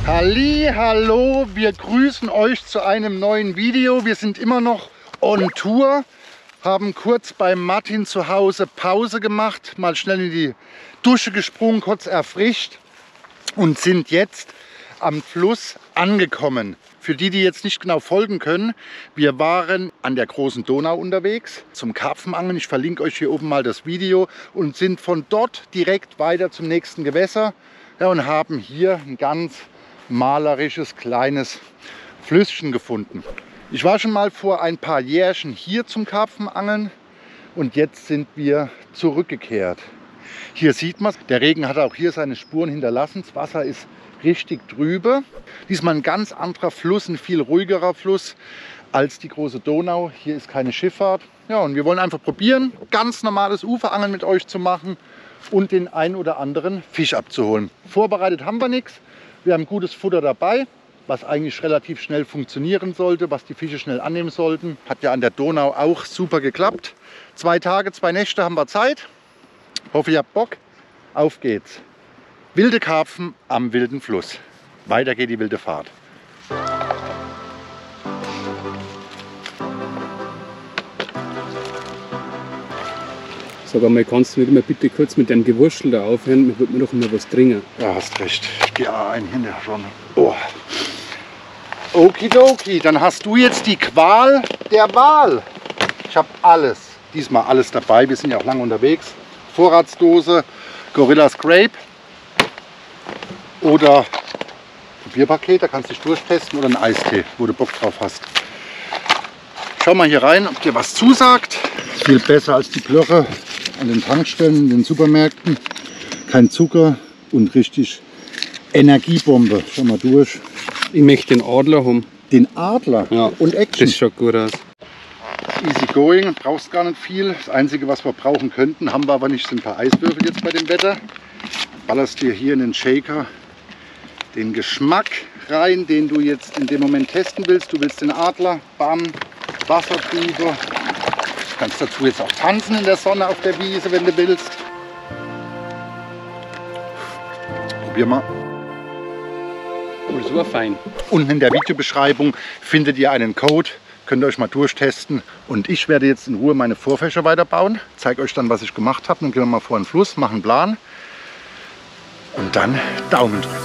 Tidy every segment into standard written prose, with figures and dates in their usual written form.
Hallo, wir grüßen euch zu einem neuen Video. Wir sind immer noch on Tour, haben kurz bei Martin zu Hause Pause gemacht, mal schnell in die Dusche gesprungen, kurz erfrischt und sind jetzt am Fluss angekommen. Für die, die jetzt nicht genau folgen können, wir waren an der großen Donau unterwegs zum Karpfenangeln. Ich verlinke euch hier oben mal das Video und sind von dort direkt weiter zum nächsten Gewässer, ja, und haben hier ein ganz malerisches kleines Flüsschen gefunden. Ich war schon mal vor ein paar Jährchen hier zum Karpfenangeln und jetzt sind wir zurückgekehrt. Hier sieht man es, der Regen hat auch hier seine Spuren hinterlassen. Das Wasser ist richtig trübe. Diesmal ein ganz anderer Fluss, ein viel ruhigerer Fluss als die große Donau. Hier ist keine Schifffahrt. Ja, und wir wollen einfach probieren, ganz normales Uferangeln mit euch zu machen und den ein oder anderen Fisch abzuholen. Vorbereitet haben wir nichts. Wir haben gutes Futter dabei, was eigentlich relativ schnell funktionieren sollte, was die Fische schnell annehmen sollten. Hat ja an der Donau auch super geklappt. 2 Tage, 2 Nächte haben wir Zeit. Hoffe, ihr habt Bock. Auf geht's. Wilde Karpfen am wilden Fluss. Weiter geht die wilde Fahrt. Sag einmal, kannst du nicht mal bitte kurz mit deinem Gewurschtel da aufhören? Mir wird mir doch immer was dringen. Ja, hast recht. Ich gehe ein hin der Sonne. Oh. Okidoki, dann hast du jetzt die Qual der Wahl. Ich habe alles, diesmal alles dabei. Wir sind ja auch lange unterwegs. Vorratsdose, Gorilla Scrape oder Probierpaket, da kannst du dich durchtesten, oder einen Eistee, wo du Bock drauf hast. Schau mal hier rein, ob dir was zusagt. Viel besser als die Plörre an den Tankstellen, in den Supermärkten. Kein Zucker und richtig Energiebombe. Schau mal durch. Ich möchte den Adler haben. Den Adler? Ja, und Action. das schaut gut aus. Easy going, brauchst gar nicht viel. Das Einzige, was wir brauchen könnten, haben wir aber nicht, sind ein paar Eiswürfel jetzt bei dem Wetter. Ballerst dir hier in den Shaker den Geschmack rein, den du jetzt in dem Moment testen willst. Du willst den Adler, bam, Wassertriebe. Du kannst dazu jetzt auch tanzen in der Sonne auf der Wiese, wenn du willst. Probier mal. Oh, das war fein. Unten in der Videobeschreibung findet ihr einen Code. Könnt ihr euch mal durchtesten. Und ich werde jetzt in Ruhe meine Vorfächer weiterbauen. Zeige euch dann, was ich gemacht habe. Dann gehen wir mal vor den Fluss, machen einen Plan. Und dann Daumen drücken.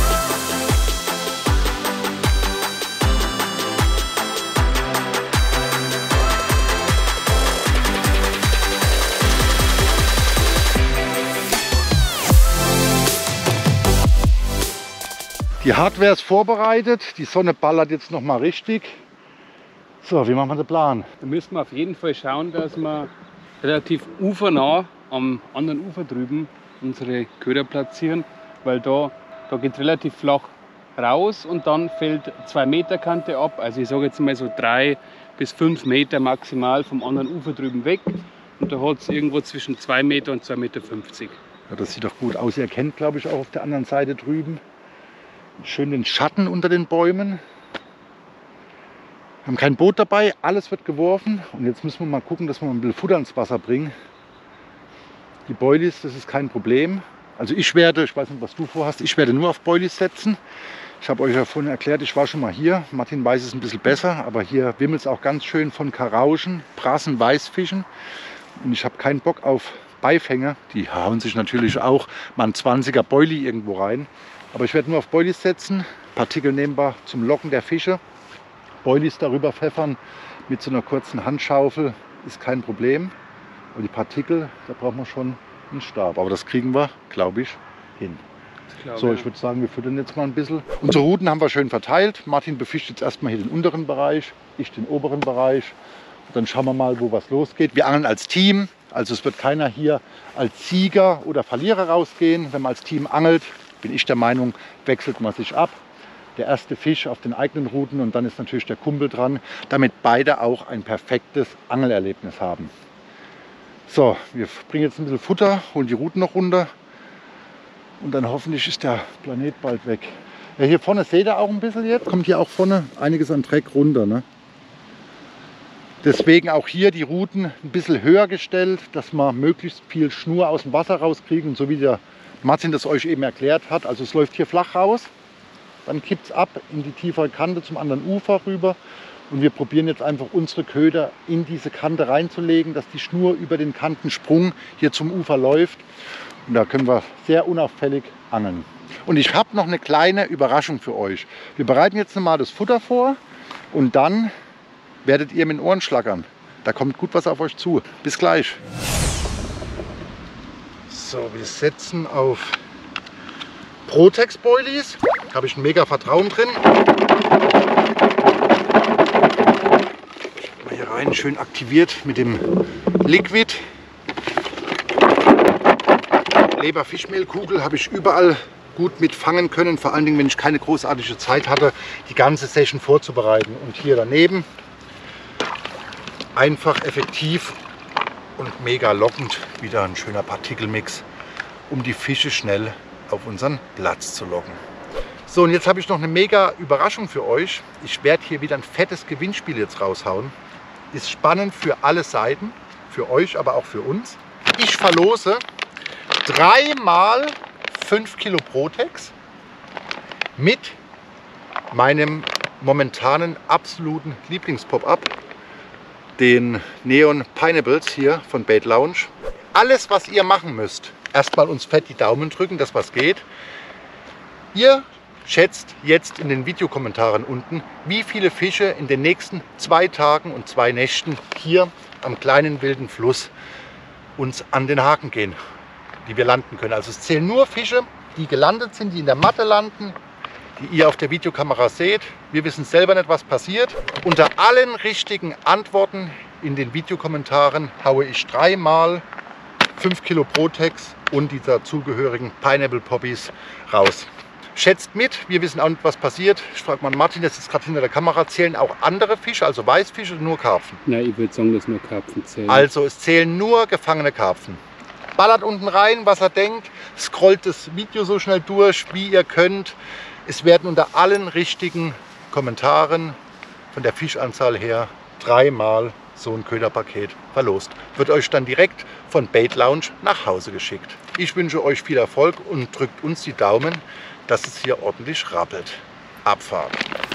Die Hardware ist vorbereitet. Die Sonne ballert jetzt noch mal richtig. So, wie machen wir den Plan? Da müssen wir auf jeden Fall schauen, dass wir relativ ufernah am anderen Ufer drüben unsere Köder platzieren, weil da geht es relativ flach raus und dann fällt 2 Meter Kante ab. Also ich sage jetzt mal so 3 bis 5 Meter maximal vom anderen Ufer drüben weg. Und da hat es irgendwo zwischen 2 Meter und 2,50 Meter. Ja, das sieht doch gut aus. Ihr kennt, glaube ich, auch auf der anderen Seite drüben schön den Schatten unter den Bäumen. Wir haben kein Boot dabei, alles wird geworfen. Und jetzt müssen wir mal gucken, dass wir mal ein bisschen Futter ins Wasser bringen. Die Boilies, das ist kein Problem. Also ich weiß nicht, was du vorhast, ich werde nur auf Boilies setzen. Ich habe euch ja vorhin erklärt, ich war schon mal hier. Martin weiß es ein bisschen besser, aber hier wimmelt es auch ganz schön von Karauschen, Brassen, Weißfischen. Und ich habe keinen Bock auf Beifänger. Die hauen sich natürlich auch mal ein 20er Boilie irgendwo rein. Aber ich werde nur auf Boilies setzen. Partikel nehmen wir zum Locken der Fische. Boilies darüber pfeffern mit so einer kurzen Handschaufel ist kein Problem. Aber die Partikel, da brauchen wir schon einen Stab. Aber das kriegen wir, glaube ich, hin. So, ich würde sagen, wir füttern jetzt mal ein bisschen. Unsere Routen haben wir schön verteilt. Martin befischt jetzt erstmal hier den unteren Bereich, ich den oberen Bereich. Und dann schauen wir mal, wo was losgeht. Wir angeln als Team. Also es wird keiner hier als Sieger oder Verlierer rausgehen. Wenn man als Team angelt, bin ich der Meinung, wechselt man sich ab. Der erste Fisch auf den eigenen Routen und dann ist natürlich der Kumpel dran, damit beide auch ein perfektes Angelerlebnis haben. So, wir bringen jetzt ein bisschen Futter, holen die Routen noch runter und dann hoffentlich ist der Planet bald weg. Ja, hier vorne seht ihr auch ein bisschen jetzt, kommt hier auch vorne einiges an Dreck runter. Ne? Deswegen auch hier die Routen ein bisschen höher gestellt, dass wir möglichst viel Schnur aus dem Wasser rauskriegen. Und so wie der Martin das euch eben erklärt hat, also es läuft hier flach raus. dann kippt es ab in die tiefere Kante zum anderen Ufer rüber. Und wir probieren jetzt einfach unsere Köder in diese Kante reinzulegen, dass die Schnur über den Kantensprung hier zum Ufer läuft. Und da können wir sehr unauffällig angeln. Und ich habe noch eine kleine Überraschung für euch. Wir bereiten jetzt nochmal das Futter vor und dann werdet ihr mit den Ohren schlackern. Da kommt gut was auf euch zu. Bis gleich. So, wir setzen auf Protex Boilies. Da habe ich ein mega Vertrauen drin. Mal hier rein, schön aktiviert mit dem Liquid. Leberfischmehlkugel habe ich überall gut mitfangen können, vor allen Dingen, wenn ich keine großartige Zeit hatte, die ganze Session vorzubereiten. Und hier daneben einfach, effektiv und mega lockend wieder ein schöner Partikelmix, um die Fische schnell auf unseren Platz zu locken. So, und jetzt habe ich noch eine mega Überraschung für euch. Ich werde hier wieder ein fettes Gewinnspiel jetzt raushauen. Ist spannend für alle Seiten, für euch, aber auch für uns. Ich verlose 3x 5 Kilo Protex mit meinem momentanen absoluten Lieblings-Pop-Up, den Neon Pineapples hier von Bait Lounge. Alles, was ihr machen müsst, erstmal uns fett die Daumen drücken, dass was geht. Ihr schätzt jetzt in den Videokommentaren unten, wie viele Fische in den nächsten 2 Tagen und 2 Nächten hier am kleinen wilden Fluss uns an den Haken gehen, die wir landen können. Also es zählen nur Fische, die gelandet sind, die in der Matte landen, die ihr auf der Videokamera seht. Wir wissen selber nicht, was passiert. Unter allen richtigen Antworten in den Videokommentaren haue ich 3x 5 Kilo Protex und die dazugehörigen Pineapple Poppies raus. Schätzt mit, wir wissen auch nicht, was passiert. Ich frage mal Martin, das ist gerade hinter der Kamera, zählen auch andere Fische, also Weißfische oder nur Karpfen? Ja, ich würde sagen, dass nur Karpfen zählen. Also es zählen nur gefangene Karpfen. Ballert unten rein, was er denkt, scrollt das Video so schnell durch, wie ihr könnt. Es werden unter allen richtigen Kommentaren von der Fischanzahl her 3x so ein Köderpaket verlost. Wird euch dann direkt von Bait Lounge nach Hause geschickt. Ich wünsche euch viel Erfolg und drückt uns die Daumen, dass es hier ordentlich rappelt. Abfahrt!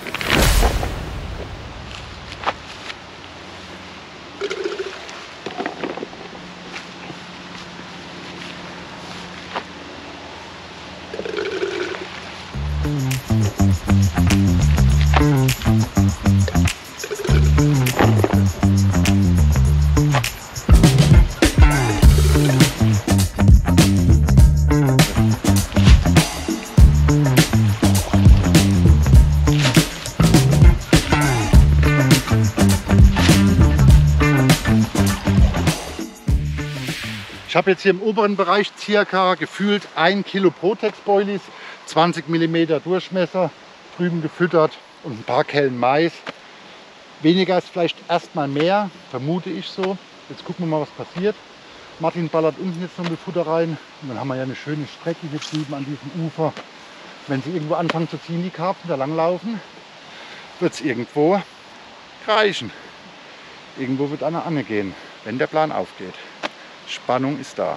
Ich habe jetzt hier im oberen Bereich circa gefühlt 1 Kilo Protex Boilies, 20 mm Durchmesser, drüben gefüttert und ein paar Kellen Mais. Weniger ist vielleicht erstmal mehr, vermute ich so. Jetzt gucken wir mal, was passiert. Martin ballert unten jetzt noch mit Futter rein und dann haben wir ja eine schöne Strecke hier drüben an diesem Ufer. Wenn sie irgendwo anfangen zu ziehen, die Karpfen da langlaufen, wird es irgendwo reichen. Irgendwo wird einer angehen, wenn der Plan aufgeht. Spannung ist da.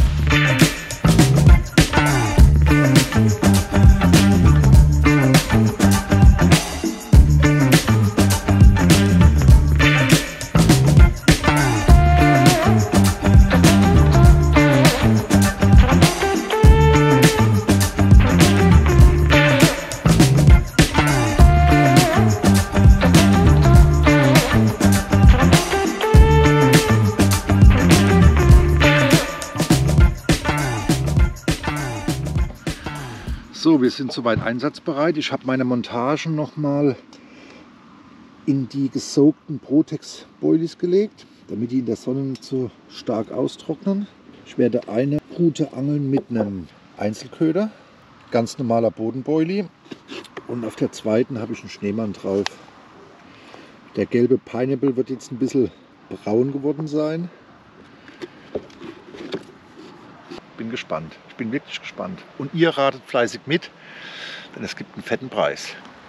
So, wir sind soweit einsatzbereit. Ich habe meine Montagen nochmal in die gesoakten Protex Boilies gelegt, damit die in der Sonne nicht so stark austrocknen. Ich werde eine Rute angeln mit einem Einzelköder, ganz normaler Bodenboilie, und auf der zweiten habe ich einen Schneemann drauf. Der gelbe Pineapple wird jetzt ein bisschen braun geworden sein. Bin gespannt. Ich bin wirklich gespannt. Und ihr ratet fleißig mit, denn es gibt einen fetten Preis.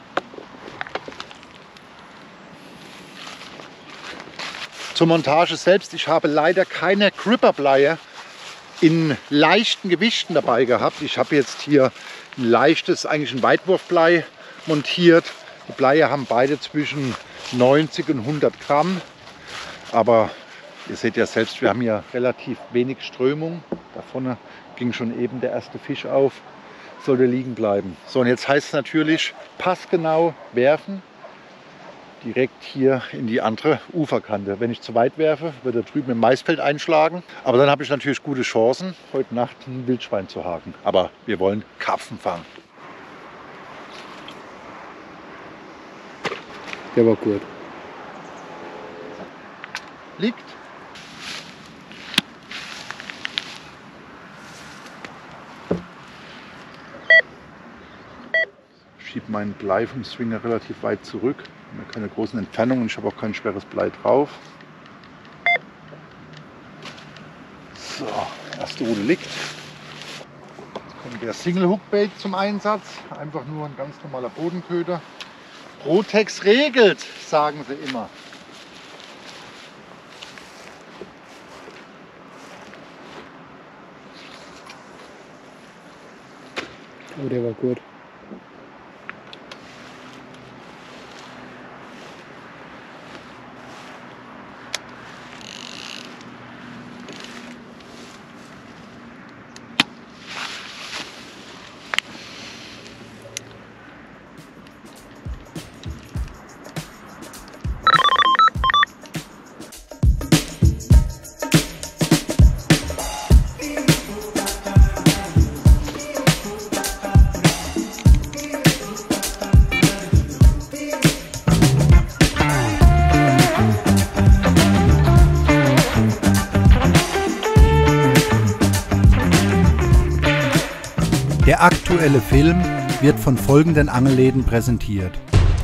Zur Montage selbst. Ich habe leider keine Gripperbleie in leichten Gewichten dabei gehabt. Ich habe jetzt hier ein leichtes, eigentlich ein Weitwurfblei montiert. Die Bleie haben beide zwischen 90 und 100 Gramm. Aber ihr seht ja selbst, wir haben hier relativ wenig Strömung. Da vorne ging schon eben der erste Fisch auf. Sollte liegen bleiben. So, und jetzt heißt es natürlich, passgenau werfen. Direkt hier in die andere Uferkante. Wenn ich zu weit werfe, wird er drüben im Maisfeld einschlagen. Aber dann habe ich natürlich gute Chancen, heute Nacht ein Wildschwein zu haken. Aber wir wollen Karpfen fangen. Der war gut. Liegt. Ich schiebe meinen Blei vom Swinger relativ weit zurück. Ich habe keine großen Entfernungen, ich habe auch kein schweres Blei drauf. So, erste Rute liegt. Jetzt kommt der Single Hookbait zum Einsatz. Einfach nur ein ganz normaler Bodenköder. Rotex regelt, sagen sie immer. Oh, der war gut. Der aktuelle Film wird von folgenden Angelläden präsentiert.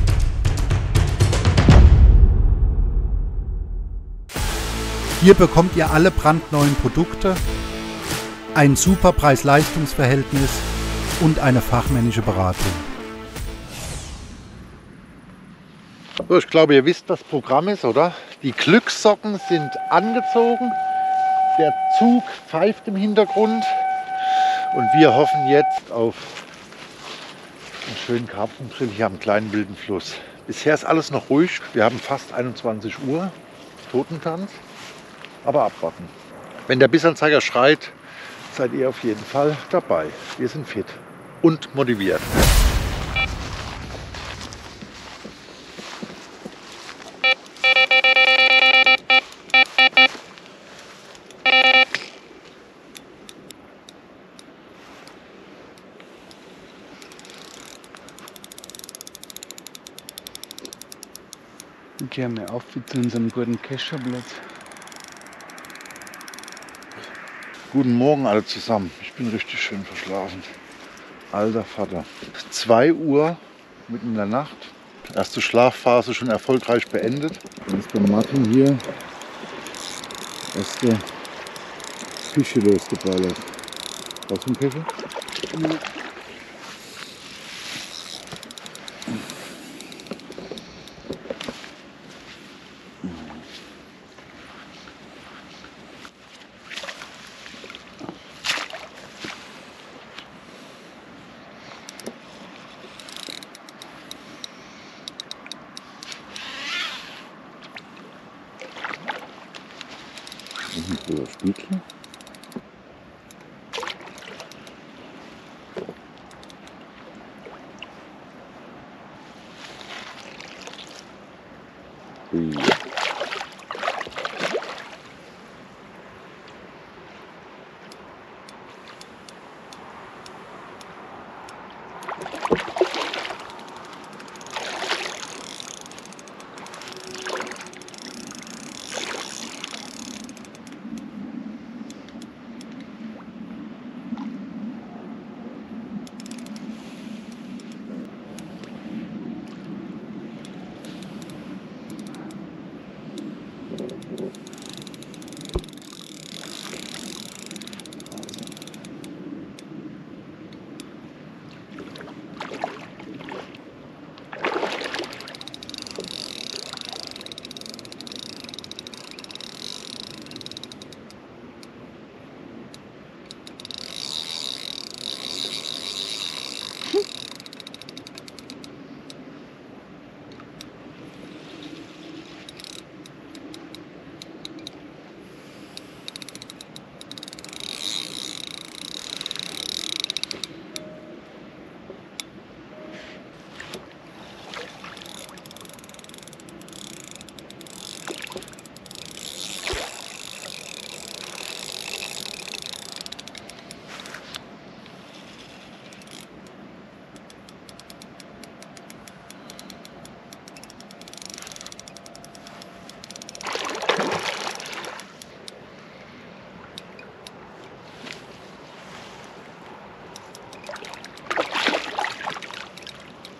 Hier bekommt ihr alle brandneuen Produkte, ein super Preis-Leistungs-Verhältnis und eine fachmännische Beratung. So, ich glaube, ihr wisst, was Programm ist, oder? Die Glückssocken sind angezogen, der Zug pfeift im Hintergrund und wir hoffen jetzt auf einen schönen Karpfengrill hier am kleinen wilden Fluss. Bisher ist alles noch ruhig, wir haben fast 21 Uhr, Totentanz, aber abwarten. Wenn der Bissanzeiger schreit, seid ihr auf jeden Fall dabei. Wir sind fit und motiviert. Gehen wir auf wie zu unserem guten Kescherplatz. Guten Morgen alle zusammen. Ich bin richtig schön verschlafen. Alter Vater. 2 Uhr mitten in der Nacht. Erste Schlafphase schon erfolgreich beendet. Dann ist bei Martin hier erste Fische losgeballert. Was für ein Fische? Ja. Spiegel.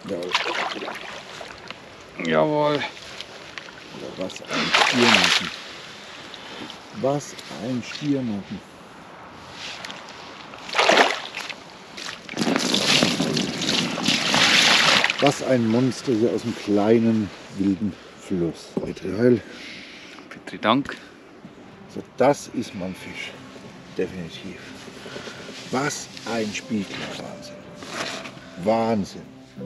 Jawohl. Was ein Stiernacken. Was ein Stiernacken. Was ein Monster hier aus dem kleinen, wilden Fluss. Petri Heil. Petri Dank. Also das ist mein Fisch. Definitiv. Was ein Spiegel. Wahnsinn. Wahnsinn.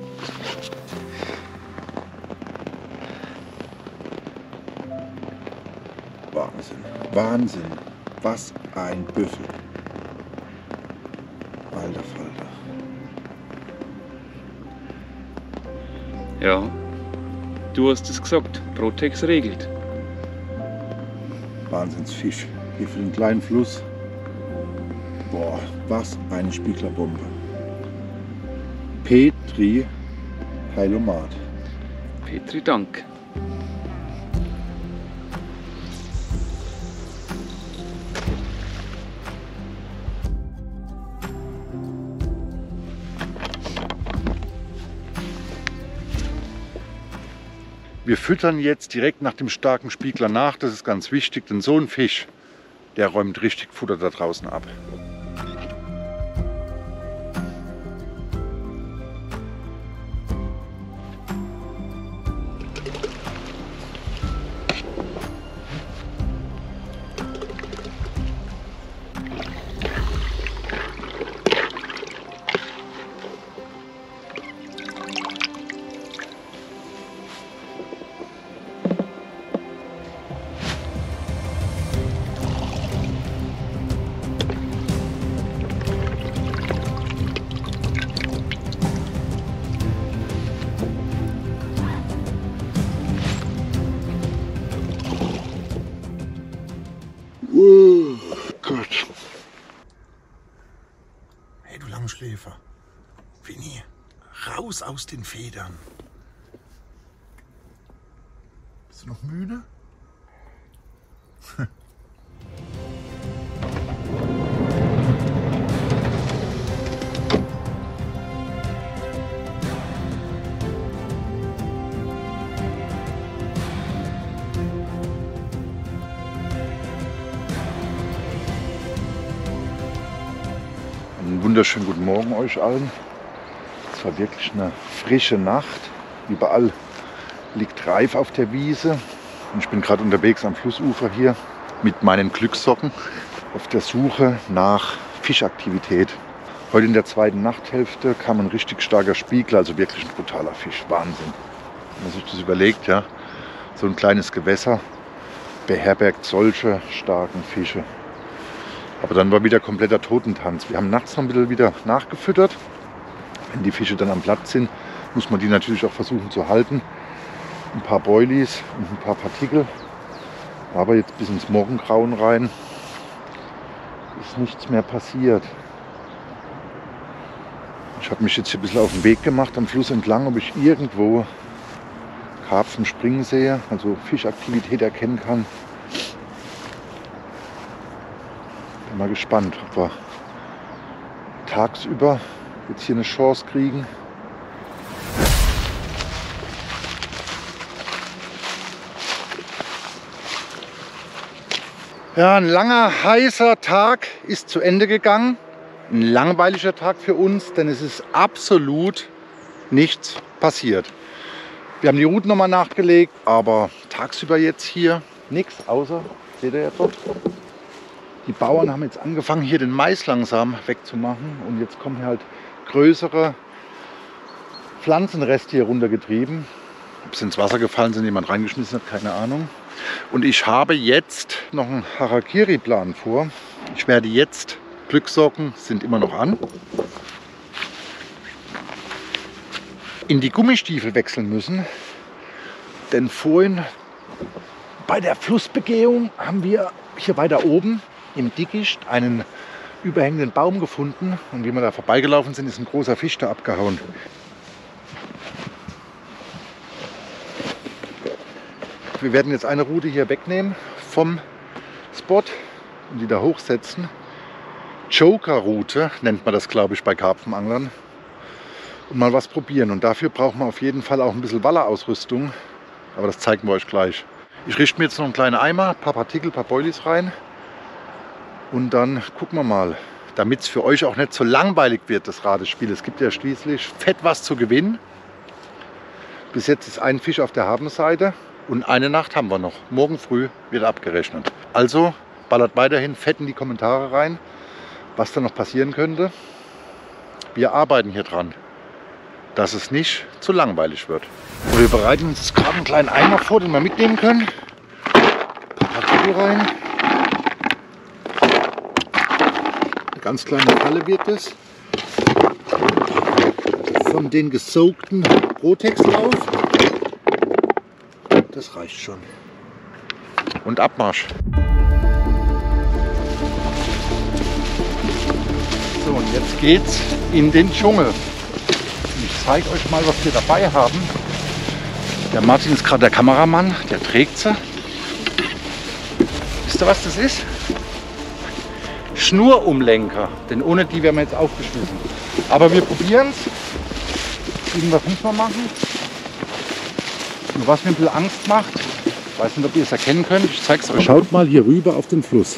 Wahnsinn. Wahnsinn. Was ein Büffel. Alter Falter. Ja, du hast es gesagt. Protex regelt. Wahnsinnsfisch. Hier für den kleinen Fluss. Boah, was eine Spieglerbombe. Petri Heilomat. Petri Dank. Wir füttern jetzt direkt nach dem starken Spiegler nach. Das ist ganz wichtig, denn so ein Fisch, der räumt richtig Futter da draußen ab. Oh Gott. Hey, du Langschläfer. Winnie, raus aus den Federn. Bist du noch müde? Einen wunderschönen guten Morgen euch allen. Es war wirklich eine frische Nacht. Überall liegt Reif auf der Wiese. Und ich bin gerade unterwegs am Flussufer hier mit meinen Glückssocken auf der Suche nach Fischaktivität. Heute in der zweiten Nachthälfte kam ein richtig starker Spiegler, also wirklich ein brutaler Fisch. Wahnsinn. Wenn man sich das überlegt, ja, so ein kleines Gewässer beherbergt solche starken Fische. Aber dann war wieder kompletter Totentanz. Wir haben nachts noch ein bisschen wieder nachgefüttert. Wenn die Fische dann am Platz sind, muss man die natürlich auch versuchen zu halten. Ein paar Boilies und ein paar Partikel. Aber jetzt bis ins Morgengrauen rein ist nichts mehr passiert. Ich habe mich jetzt hier ein bisschen auf den Weg gemacht am Fluss entlang, ob ich irgendwo Karpfen springen sehe, also Fischaktivität erkennen kann. Bin mal gespannt, ob wir tagsüber jetzt hier eine Chance kriegen. Ja, ein langer, heißer Tag ist zu Ende gegangen. Ein langweiliger Tag für uns, denn es ist absolut nichts passiert. Wir haben die Routen nochmal nachgelegt, aber tagsüber jetzt hier nichts, außer, seht ihr ja dort, die Bauern haben jetzt angefangen, hier den Mais langsam wegzumachen und jetzt kommen hier halt größere Pflanzenreste hier runtergetrieben. Ob sie ins Wasser gefallen sind, jemand reingeschmissen hat, keine Ahnung. Und ich habe jetzt noch einen Harakiri-Plan vor. Ich werde jetzt, Glückssocken sind immer noch an, in die Gummistiefel wechseln müssen. Denn vorhin bei der Flussbegehung haben wir hier weiter oben im Dickicht einen überhängenden Baum gefunden. Und wie wir da vorbeigelaufen sind, ist ein großer Fisch da abgehauen. Wir werden jetzt eine Route hier wegnehmen vom Spot und die da hochsetzen. Joker-Route nennt man das, glaube ich, bei Karpfenanglern. und mal was probieren. Und dafür braucht man auf jeden Fall auch ein bisschen Wallerausrüstung. Aber das zeigen wir euch gleich. Ich richte mir jetzt noch einen kleinen Eimer, ein paar Partikel, ein paar Boilies rein. Und dann gucken wir mal, damit es für euch auch nicht so langweilig wird, das Ratespiel. Es gibt ja schließlich fett was zu gewinnen. Bis jetzt ist ein Fisch auf der Habenseite und eine Nacht haben wir noch. Morgen früh wird abgerechnet. Also ballert weiterhin fett in die Kommentare rein, was da noch passieren könnte. Wir arbeiten hier dran, dass es nicht zu langweilig wird. Und wir bereiten uns jetzt gerade einen kleinen Eimer vor, den wir mitnehmen können. Ein paar Partikel rein. Eine ganz kleine Falle wird es. Von den gesoakten Protex drauf. Das reicht schon. Und Abmarsch. So, und jetzt geht's in den Dschungel. Ich zeige euch mal, was wir dabei haben. Der Martin ist gerade der Kameramann, der trägt sie. Wisst ihr, was das ist? Schnurumlenker, denn ohne die wären wir jetzt aufgeschmissen. Aber wir probieren es. Irgendwas müssen wir machen. Nur was mir ein bisschen Angst macht, ich weiß nicht, ob ihr es erkennen könnt, ich zeige es euch. Schaut mal hier rüber auf den Fluss.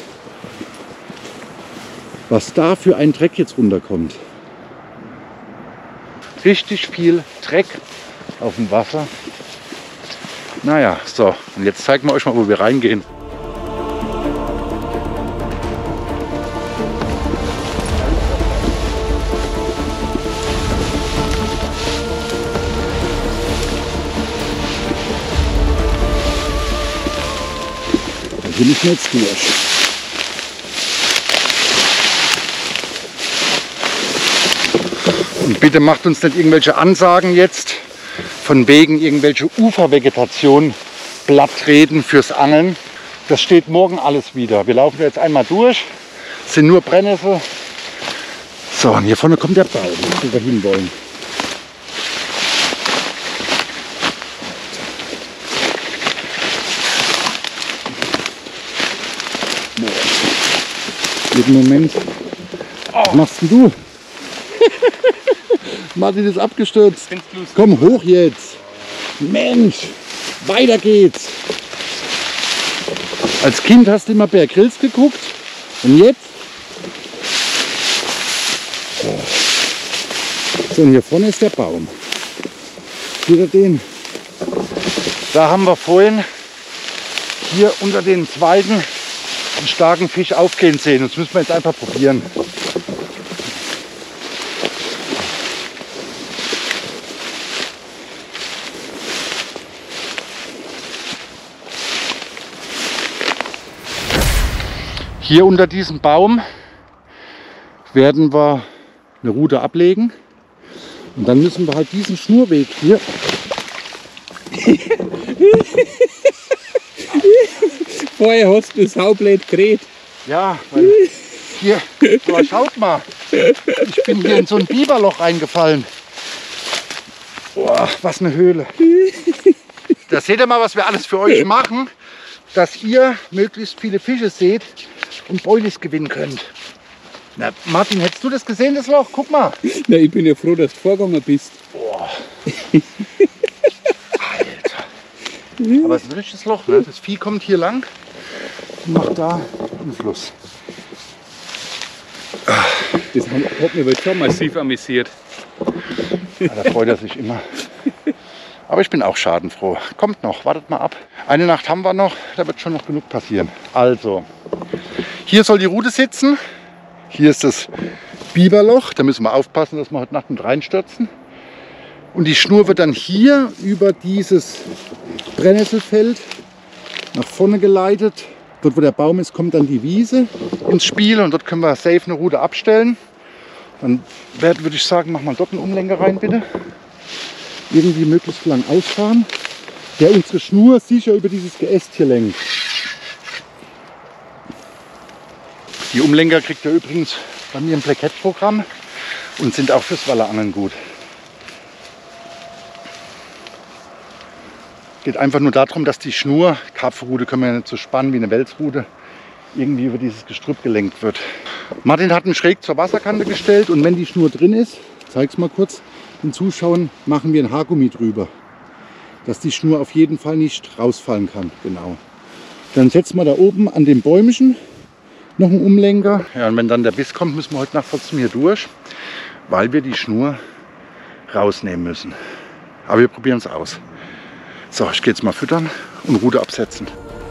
Was da für ein Dreck jetzt runterkommt. Richtig viel Dreck auf dem Wasser. Naja, so, und jetzt zeigen wir euch mal, wo wir reingehen. Da bin ich jetzt durch. Und bitte macht uns nicht irgendwelche Ansagen jetzt, von wegen irgendwelche Ufervegetation blattreden fürs Angeln. Das steht morgen alles wieder. Wir laufen jetzt einmal durch, es sind nur Brennnessel. So, und hier vorne kommt der Baum, wo wir hin wollen. Jeden Moment. Was machst denn du? Martin ist abgestürzt. Komm hoch jetzt. Mensch, weiter geht's. Als Kind hast du immer Bear Grylls geguckt. Und jetzt? So, und hier vorne ist der Baum. Seht ihr den? Da haben wir vorhin hier unter den Zweigen einen starken Fisch aufgehen sehen. Das müssen wir jetzt einfach probieren. Hier unter diesem Baum werden wir eine Rute ablegen und dann müssen wir halt diesen Schnurweg hier Vorher hast du das Hauptblät gerät. ja, weil hier, aber schaut mal, ich bin hier in so ein Biberloch reingefallen. Boah, was eine Höhle. Da seht ihr mal, was wir alles für euch machen, dass ihr möglichst viele Fische seht und Boilies gewinnen könnt. Na, Martin, hättest du das gesehen, das Loch? Guck mal. Na, ich bin ja froh, dass du vorgegangen bist. Boah. Alter. Aber es ist ein richtiges Loch, ne? Das Vieh kommt hier lang und macht da einen Fluss. Das hat mich heute schon massiv amüsiert. Ja, da freut er sich immer. Aber ich bin auch schadenfroh. Kommt noch, wartet mal ab. Eine Nacht haben wir noch, da wird schon noch genug passieren. Also, hier soll die Rute sitzen. Hier ist das Biberloch. Da müssen wir aufpassen, dass wir heute Nacht nicht reinstürzen. Und die Schnur wird dann hier über dieses Brennnesselfeld nach vorne geleitet. Dort, wo der Baum ist, kommt dann die Wiese ins Spiel. Und dort können wir safe eine Rute abstellen. Dann würde ich sagen, machen wir dort einen Umlenker rein, bitte. Irgendwie möglichst lang ausfahren, der unsere Schnur sicher über dieses Geäst hier lenkt. Die Umlenker kriegt ihr übrigens bei mir im Plakett-Programm und sind auch fürs Wallerangeln gut. Geht einfach nur darum, dass die Schnur, Karpfenrute können wir ja nicht so spannen wie eine Welsrute, irgendwie über dieses Gestrüpp gelenkt wird. Martin hat ihn schräg zur Wasserkante gestellt und wenn die Schnur drin ist, ich zeige es mal kurz, den Zuschauern machen wir ein Haargummi drüber, dass die Schnur auf jeden Fall nicht rausfallen kann. Genau. Dann setzen wir da oben an dem Bäumchen noch einen Umlenker. Ja, und wenn dann der Biss kommt, müssen wir heute Nacht trotzdem hier durch, weil wir die Schnur rausnehmen müssen. Aber wir probieren es aus. So, ich gehe jetzt mal füttern und Rute absetzen.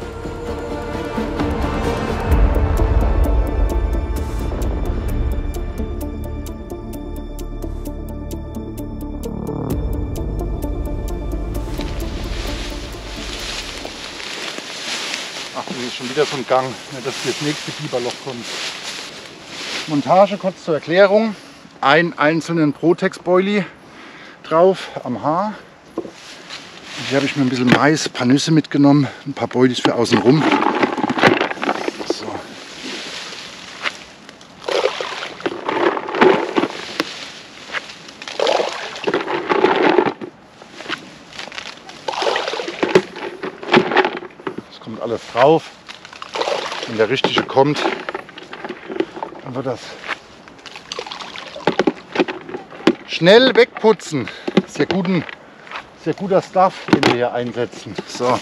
Ach, das ist schon wieder so ein Gang, dass hier das nächste Biberloch kommt. Montage kurz zur Erklärung. Einen einzelnen Protex-Boilie drauf am Haar. Hier habe ich mir ein bisschen Mais, ein paar Nüsse mitgenommen, ein paar Boilies für außen rum. So. Das kommt alles drauf. Wenn der richtige kommt, dann wird das schnell wegputzen. Sehr guter Stuff, den wir hier einsetzen. So.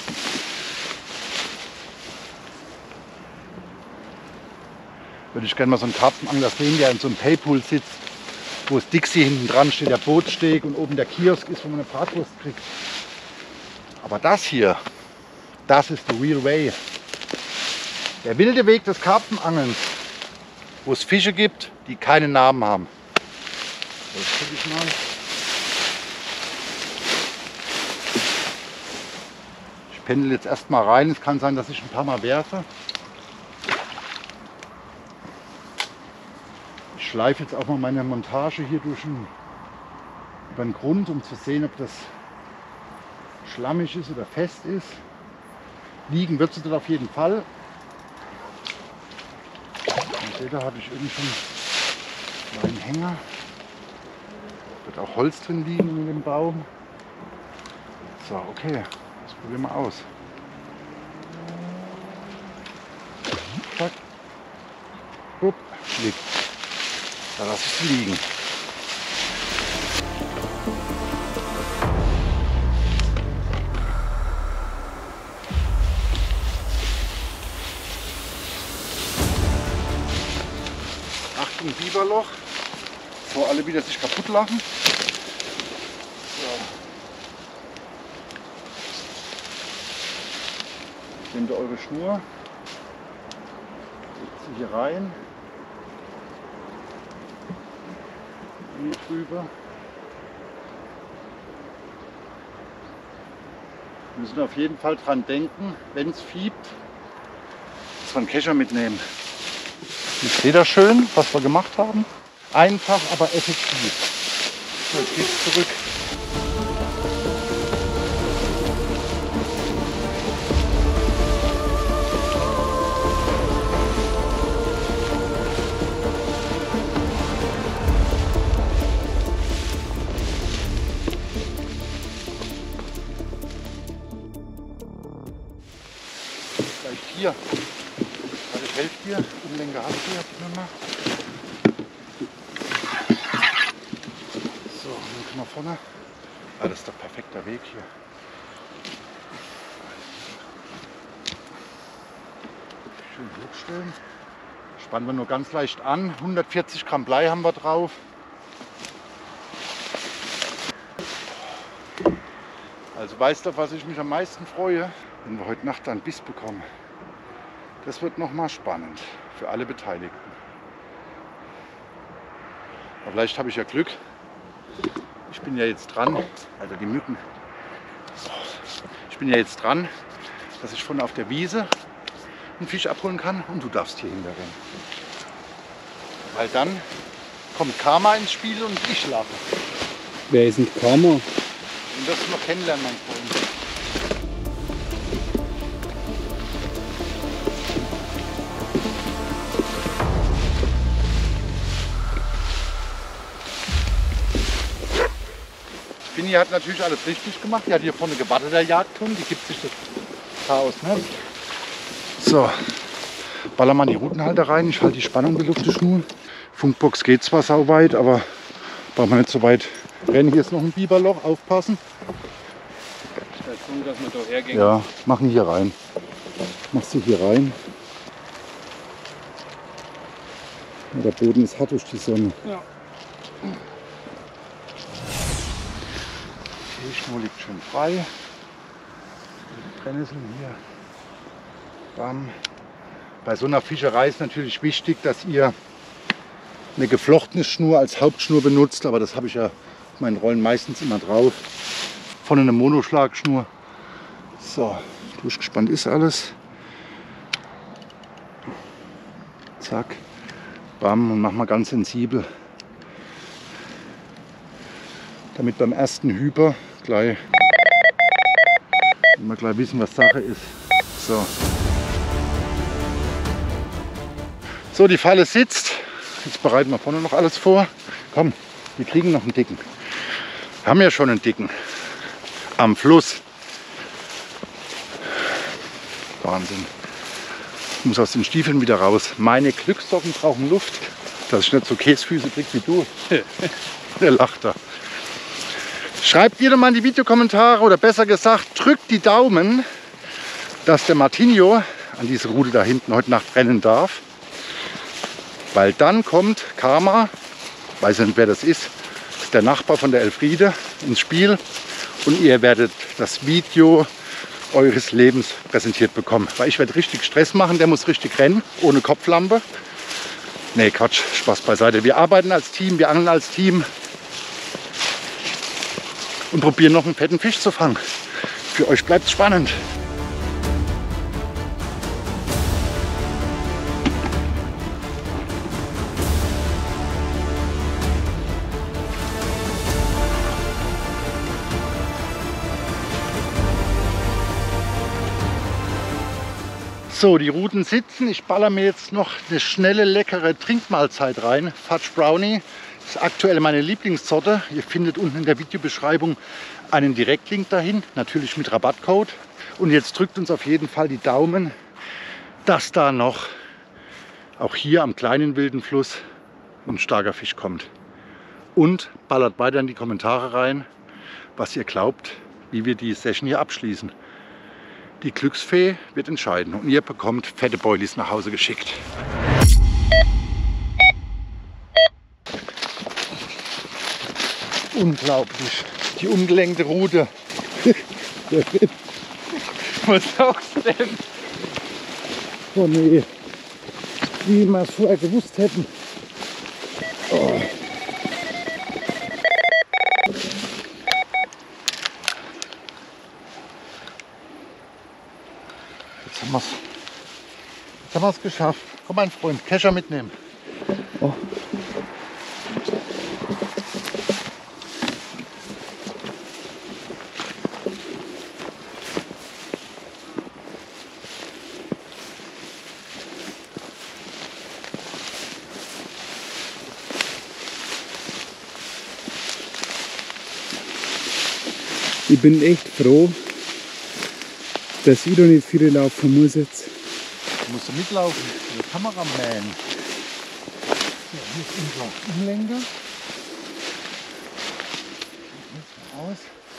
Würde ich gerne mal so einen Karpfenangler sehen, der in so einem Paypool sitzt, wo das Dixie hinten dran steht, der Bootsteg und oben der Kiosk ist, wo man eine Bratwurst kriegt. Aber das hier, das ist the real way. Der wilde Weg des Karpfenangelns, wo es Fische gibt, die keinen Namen haben. Das gucke ich mal. Ich pendel jetzt erstmal rein. Es kann sein, dass ich ein paar Mal werfe. Ich schleife jetzt auch mal meine Montage hier über den Grund, um zu sehen, ob das schlammig ist oder fest ist. Liegen wird sie dort auf jeden Fall. Und da habe ich irgendwie schon einen Hänger. Wird auch Holz drin liegen in dem Baum. So, okay, das probieren wir aus. Zack. Upp, liegt. Da lasse ich es liegen. Achtung, Biberloch. Bevor alle wieder sich kaputt lachen. So. Nehmt ihr eure Schnur, legt sie hier rein, hier drüber. Wir müssen auf jeden Fall dran denken, wenn es fiebt, dass wir einen Kescher mitnehmen. Jetzt seht ihr schön, was wir gemacht haben. Einfach, aber effektiv. So, jetzt geht's zurück. Vielleicht hier. Also ich helfe dir. Umlenker hast du jetzt nicht mehr. So, dann können wir vorne. Ah, das ist doch perfekter Weg hier. Schön hochstellen. Spannen wir nur ganz leicht an. 140 Gramm Blei haben wir drauf. Also weißt du, auf was ich mich am meisten freue? Wenn wir heute Nacht einen Biss bekommen. Das wird nochmal spannend für alle Beteiligten. Aber vielleicht habe ich ja Glück. Ich bin ja jetzt dran, also die Mücken. Ich bin ja jetzt dran, dass ich von auf der Wiese einen Fisch abholen kann und du darfst hier hinterrennen. Weil dann kommt Karma ins Spiel und ich lache. Wer ist denn Karma? Und das noch kennenlernen, mein Freund. Finny hat natürlich alles richtig gemacht. Die hat hier vorne gewartet, der Jagdhund. Die gibt sich das Chaos nicht. So, ballern wir die Rutenhalter rein. Ich halte die Spannung der Luftschnur. Funkbox geht zwar sau weit, aber braucht man nicht so weit Rennen, hier ist noch ein Biberloch, aufpassen. Das ist schon, dass wir da hergehen. Ja, machen hier rein. Machst du hier rein. Ja, der Boden ist hart durch die Sonne. Ja. Die Schnur liegt schön frei. Die Brennnessel hier. Bam. Bei so einer Fischerei ist natürlich wichtig, dass ihr eine geflochtene Schnur als Hauptschnur benutzt, aber das habe ich ja auf meinen Rollen meistens immer drauf. Vorne eine Monoschlagschnur. So, durchgespannt ist alles. Zack. Bam, und mach mal ganz sensibel. Damit beim ersten Hyper gleich, wenn wir gleich wissen, was Sache ist. So. So, die Falle sitzt. Jetzt bereiten wir vorne noch alles vor. Komm, wir kriegen noch einen dicken. Wir haben ja schon einen dicken. Am Fluss. Wahnsinn. Ich muss aus den Stiefeln wieder raus. Meine Glückssocken brauchen Luft, dass ich nicht so Käsefüße kriege wie du. Der lacht da. Schreibt ihr doch mal in die Videokommentare oder besser gesagt, drückt die Daumen, dass der Martinho an diese Rute da hinten heute Nacht brennen darf. Weil dann kommt Karma, weiß nicht wer das ist der Nachbar von der Elfriede ins Spiel und ihr werdet das Video eures Lebens präsentiert bekommen. Weil ich werde richtig Stress machen, der muss richtig rennen, ohne Kopflampe. Nee, Quatsch, Spaß beiseite. Wir arbeiten als Team, wir angeln als Team und probieren noch einen fetten Fisch zu fangen. Für euch bleibt es spannend. So, die Ruten sitzen. Ich baller mir jetzt noch eine schnelle, leckere Trinkmahlzeit rein. Fudge Brownie ist aktuell meine Lieblingssorte. Ihr findet unten in der Videobeschreibung einen Direktlink dahin, natürlich mit Rabattcode. Und jetzt drückt uns auf jeden Fall die Daumen, dass da noch, auch hier am kleinen wilden Fluss, ein starker Fisch kommt. Und ballert weiter in die Kommentare rein, was ihr glaubt, wie wir die Session hier abschließen. Die Glücksfee wird entscheiden und ihr bekommt fette Boilies nach Hause geschickt. Unglaublich, die ungelenkte Rute. Was sagst du denn? Oh nee, wie wir es vorher gewusst hätten. Oh. Jetzt haben wir es geschafft. Komm, mein Freund, Kescher mitnehmen. Oh. Ich bin echt froh, dass ich da nicht viele laufen muss jetzt. Du musst mitlaufen, der Kameraman. So, hier ist unser Umlenker. Raus.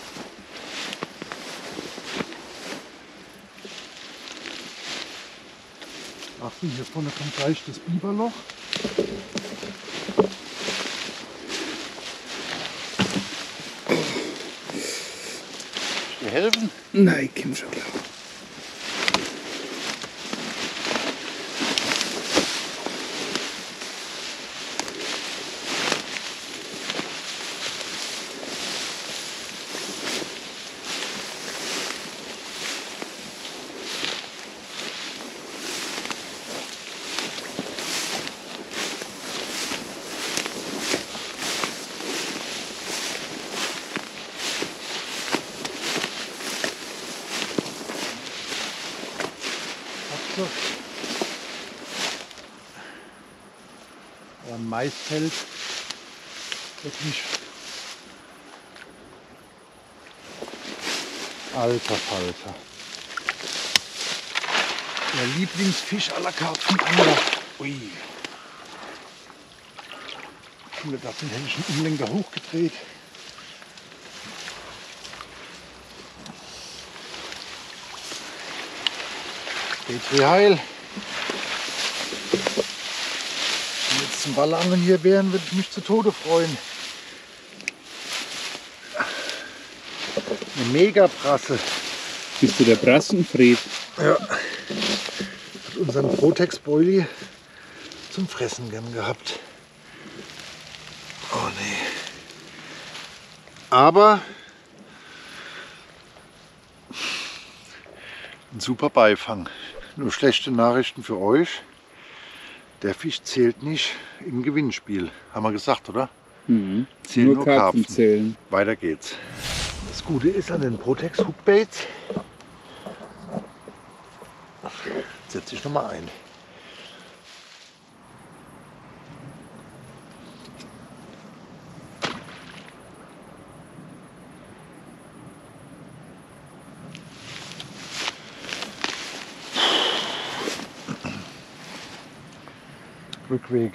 Achtung, hier vorne kommt gleich das Biberloch. Dir helfen? Nein, ich komm schon klar. Ein Maisfeld, wirklich alter Falter. Der Lieblingsfisch aller Karpfenangler. Ui. Da sind hätte ich einen Umlenker hochgedreht. Petri Heil. Wenn wir jetzt zum Wallangeln hier wären, würde ich mich zu Tode freuen. Eine Megabrasse. Bist du der Brassenfried? Ja. Hat unseren Protex Boilie zum Fressen gern gehabt. Oh nee. Aber ein super Beifang. Nur schlechte Nachrichten für euch. Der Fisch zählt nicht im Gewinnspiel. Haben wir gesagt, oder? Mhm. Zählen nur Karpfen. zählen. Weiter geht's. Das Gute ist an den Protex Hookbaits, setze ich nochmal ein. Rückweg.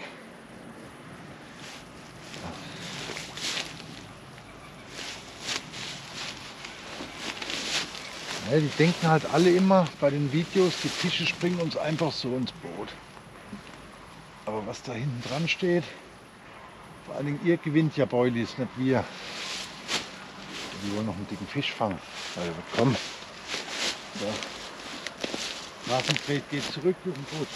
Ja, die denken halt alle immer bei den Videos, die Fische springen uns einfach so ins Boot. Aber was da hinten dran steht, vor allen Dingen ihr gewinnt ja Boilies, nicht wir. Wir wollen noch einen dicken Fisch fangen. Also komm. So. Rasenfred geht zurück durch den Boot.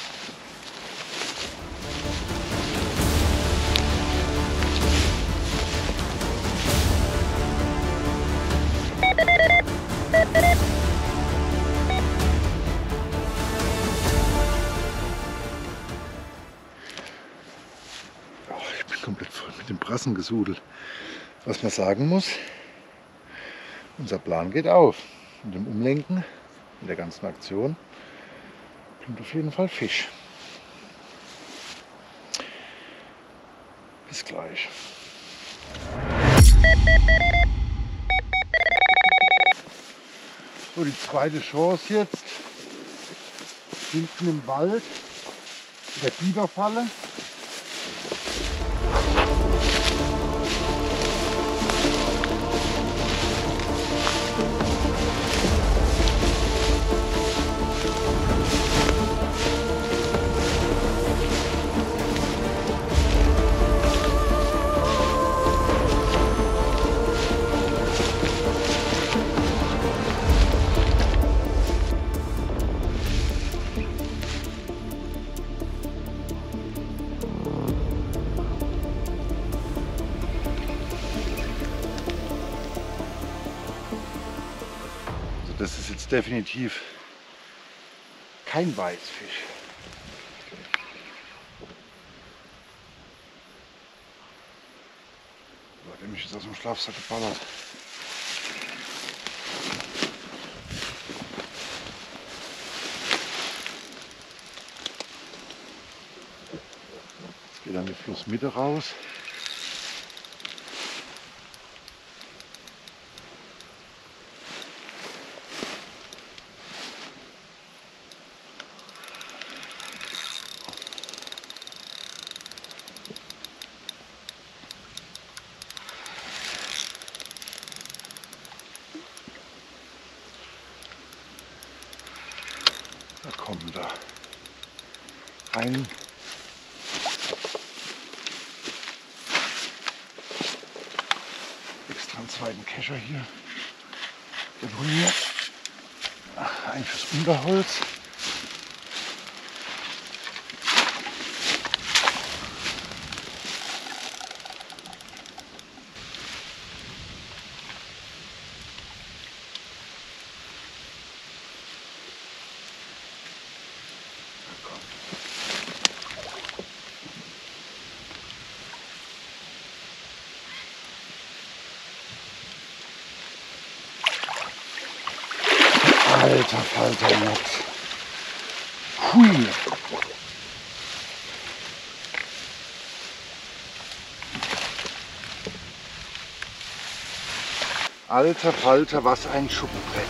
Ich bin komplett voll mit dem Brassengesudel. Was man sagen muss, unser Plan geht auf. Mit dem Umlenken, in der ganzen Aktion, kommt auf jeden Fall Fisch. Bis gleich. So, die zweite Chance jetzt. Hinten im Wald, in der Biberfalle. Das ist jetzt definitiv kein Weißfisch. So, der mich jetzt aus dem Schlafsack geballert. Jetzt geht dann die Flussmitte raus. Da kommen da rein. Extra einen zweiten Kescher hier. Deponiert. Ein fürs Unterholz. Alter Falter jetzt. Hui. Alter Falter, was ein Schuppenbrett.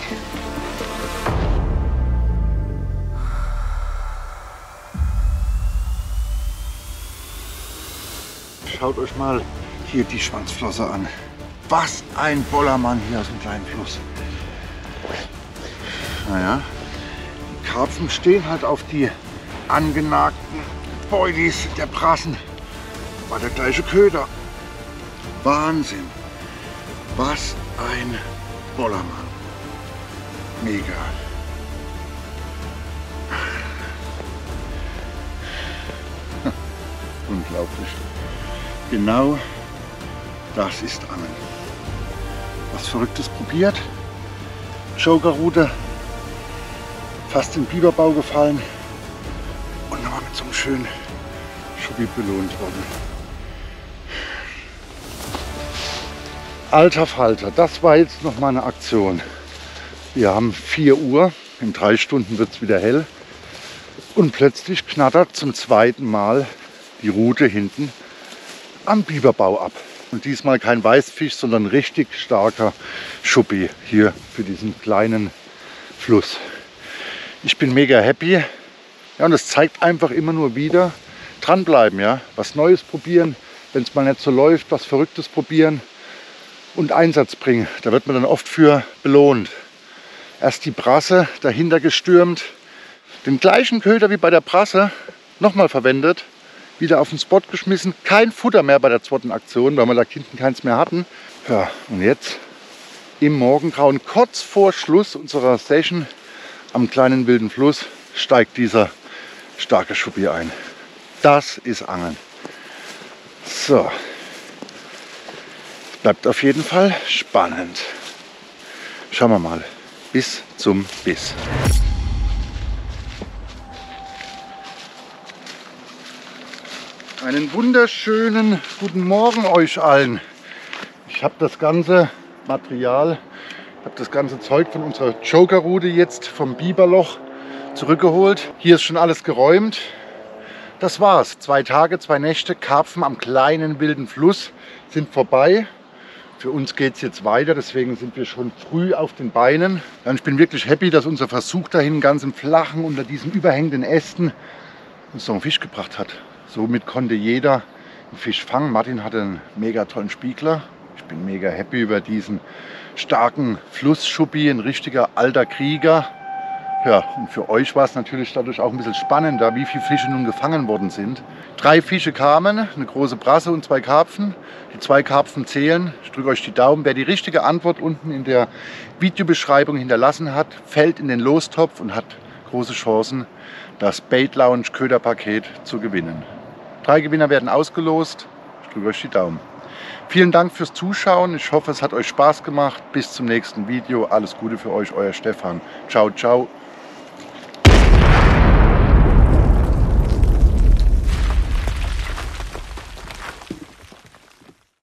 Schaut euch mal hier die Schwanzflosse an. Was ein Bollermann hier aus dem kleinen Fluss. Naja, die Karpfen stehen halt auf die angenagten Boilies der Brassen. War der gleiche Köder. Wahnsinn. Was ein Bollermann. Mega. Unglaublich. Genau das ist Angeln. Was Verrücktes probiert. Jokerrute. Fast in den Biberbau gefallen. Und nochmal mit so einem schönen Schuppi belohnt worden. Alter Falter, das war jetzt noch mal eine Aktion. Wir haben 4 Uhr, in 3 Stunden wird es wieder hell. Und plötzlich knattert zum zweiten Mal die Rute hinten am Biberbau ab. Und diesmal kein Weißfisch, sondern richtig starker Schuppi hier für diesen kleinen Fluss. Ich bin mega happy. Ja, und es zeigt einfach immer nur wieder, dranbleiben, ja, was Neues probieren, wenn es mal nicht so läuft, was Verrücktes probieren und Einsatz bringen. Da wird man dann oft für belohnt. Erst die Brasse dahinter gestürmt, den gleichen Köder wie bei der Brasse nochmal verwendet, wieder auf den Spot geschmissen, kein Futter mehr bei der zweiten Aktion, weil wir da hinten keins mehr hatten. Ja, und jetzt im Morgengrauen, kurz vor Schluss unserer Session am kleinen wilden Fluss, steigt dieser starke Schuppi ein. Das ist Angeln. So, es bleibt auf jeden Fall spannend. Schauen wir mal. Bis zum Biss. Einen wunderschönen guten Morgen euch allen. Ich habe das ganze Material, das ganze Zeug von unserer Jokerrute jetzt vom Biberloch zurückgeholt. Hier ist schon alles geräumt. Das war's. 2 Tage, 2 Nächte Karpfen am kleinen wilden Fluss sind vorbei. Für uns geht es jetzt weiter, deswegen sind wir schon früh auf den Beinen. Und ich bin wirklich happy, dass unser Versuch dahin ganz im Flachen unter diesen überhängenden Ästen uns noch einen Fisch gebracht hat. Somit konnte jeder einen Fisch fangen. Martin hatte einen mega tollen Spiegler. Ich bin mega happy über diesen starken Flussschuppi, ein richtiger alter Krieger. Ja, und für euch war es natürlich dadurch auch ein bisschen spannender, wie viele Fische nun gefangen worden sind. 3 Fische kamen, eine große Brasse und 2 Karpfen. Die 2 Karpfen zählen. Ich drücke euch die Daumen. Wer die richtige Antwort unten in der Videobeschreibung hinterlassen hat, fällt in den Lostopf und hat große Chancen, das Bait Lounge Köderpaket zu gewinnen. 3 Gewinner werden ausgelost. Ich drücke euch die Daumen. Vielen Dank fürs Zuschauen. Ich hoffe, es hat euch Spaß gemacht. Bis zum nächsten Video. Alles Gute für euch, euer Stefan. Ciao, ciao.